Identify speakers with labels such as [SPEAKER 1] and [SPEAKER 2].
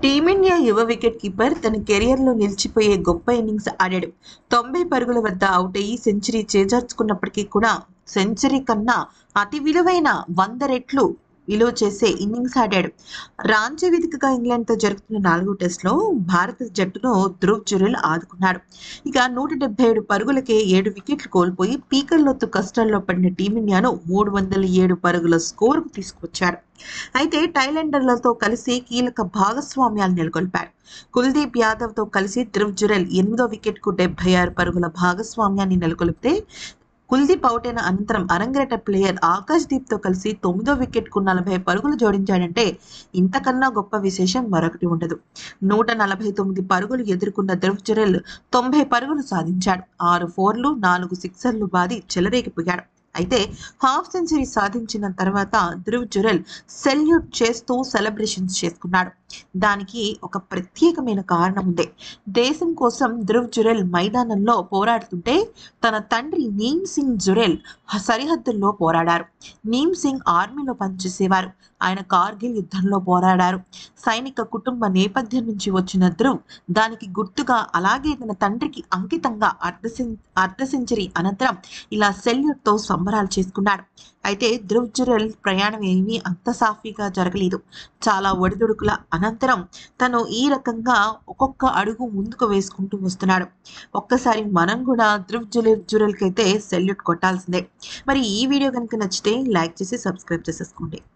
[SPEAKER 1] Team India యువ wicket keeper తన కెరియర్లో నిలిచిపోయే గొప్ప ఇన్నింగ్స్ ఆడాడు. 90 పరుగుల వద్ద అవుట్ అయ్యి సెంచరీ చేజార్చుకున్నప్పటికీ కూడా సెంచరీ కన్నా అతి విలువైన 100 రెట్లు విలువ చేసే ఇన్నింగ్స్ ఆడాడు. రాంచీ వేదికగా ఇంగ్లాండ్తో జరుగుతున్న 4వ టెస్టులో భారత జట్టును ధ్రువ్ జురెల్ ఆదుకున్నాడు. ఇక 177 పరుగులకే 7 వికెట్లు కోల్పోయి పీకల్లోతు కష్టాల్లో పడిన టీమిండియాను 307 పరుగుల స్కోరుకు తీసుకొచ్చాడు. అయితే టైలెండర్లతో కలిసి కీలక భాగస్వామ్యాలు నెలకొల్పాడు. కుల్దీప్ యాదవ్తో కలిసి ధ్రువ్ జురెల్ 8వ వికెట్కు 76 పరుగుల భాగస్వామ్యాన్ని నెలకొల్పితే, కుల్దీప్ అవుట్ అయిన అనంతరం అరంగేట్ర ప్లేయర్ ఆకాష్ దీప్ తో కలిసి 9వ వికెట్ కు 40 పరుగులు జోడించాడంటే ఇంతకన్నా గొప్ప విశేషం మరొకటి ఉండదు. 149 పరుగులు ఎదుర్కొన్న ధ్రువ్ జురెల్ 90 పరుగులు సాధించాడు. 6 ఫోర్లు 4 సిక్సర్లు బాది చెలరేగిపోయాడు. అయితే హాఫ్ సెంచరీ సాధించిన తర్వాత ధ్రువ్ జురెల్ సెల్యూట్ చేస్తూ సెలబ్రేషన్స్ చేసుకున్నాడు. దానికి ఒక ప్రత్యేకమైన కారణం ఉంది. దేశం కోసం ధ్రువ్ జురెల్ మైదానంలో పోరాడుతుంటే తన తండ్రి నీమ్ సింగ్ జురెల్ సరిహద్దుల్లో పోరాడారు. నీమ్ సింగ్ ఆర్మీలో పనిచేసేవారు. ఆయన కార్గిల్ యుద్ధంలో పోరాడారు. సైనిక కుటుంబ నేపథ్యం నుంచి వచ్చిన ధ్రువ్ దానికి గుర్తుగా అలాగే తన తండ్రికి అంకితంగా అర్ధ సెంచరీ అనంతరం ఇలా సెల్యూట్ తో సంబరాలు చేసుకున్నాడు. అయితే ధ్రువ్ జురెల్ ప్రయాణం ఏమీ అంత సాఫీగా జరగలేదు. చాలా ఒడిదుడుకుల అనంతరం తను ఈ రకంగా ఒక్కొక్క అడుగు ముందుకు వేసుకుంటూ వస్తున్నాడు. ఒక్కసారి మనం కూడా ధ్రువ్ జురెల్ కైతే సెల్యూట్ కొట్టాల్సిందే. మరి ఈ వీడియో కనుక నచ్చితే లైక్ చేసి సబ్స్క్రైబ్ చేసేసుకోండి.